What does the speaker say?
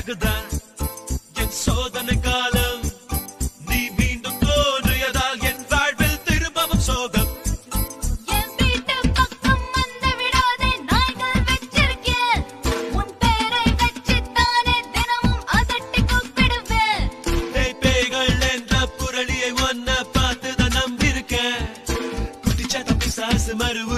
எனக்குதான் என் சோதனை காலம். நீ மீண்டும் தோன்றியதால் என் வாழ்வில் திரும்பவும் சோகம். என் வீட்டு பக்கம் வந்து விடாதே, நாய்கள் வச்சிருக்கேன். உன் பேரை வச்சுத்தானே தினமும் அதட்டி கூப்பிடுவேன். பேய்கள் என்ற புரளியை ஒன்ன பார்த்துதான் நம்பியிருக்கேன். குட்டிச்சாத்த பிசாசு மறுவு